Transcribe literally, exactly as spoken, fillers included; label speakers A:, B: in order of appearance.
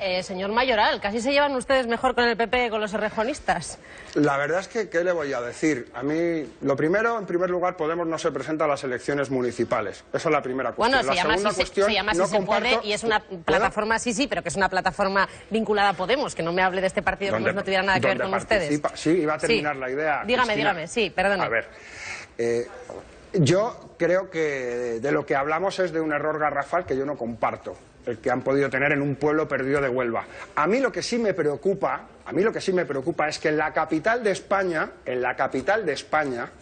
A: Eh, señor Mayoral, casi se llevan ustedes mejor con el P P que con los errejonistas.
B: La verdad es que, ¿qué le voy a decir? A mí, lo primero, en primer lugar, Podemos no se presenta a las elecciones municipales. Esa es la primera cuestión.
A: Bueno, se
B: la
A: llama
B: segunda
A: si
B: cuestión,
A: se, se, llama
B: no
A: si se puede y es una
B: ¿puedo?
A: plataforma, sí, sí, pero que es una plataforma vinculada a Podemos, que no me hable de este partido como si no tuviera nada que ver con
B: participa?
A: ustedes.
B: Sí, iba a terminar
A: sí.
B: la idea.
A: Dígame,
B: Cristina.
A: dígame, sí, perdone.
B: A ver, eh, yo creo que de lo que hablamos es de un error garrafal que yo no comparto, el que han podido tener en un pueblo perdido de Huelva. A mí lo que sí me preocupa, a mí lo que sí me preocupa es que en la capital de España, en la capital de España,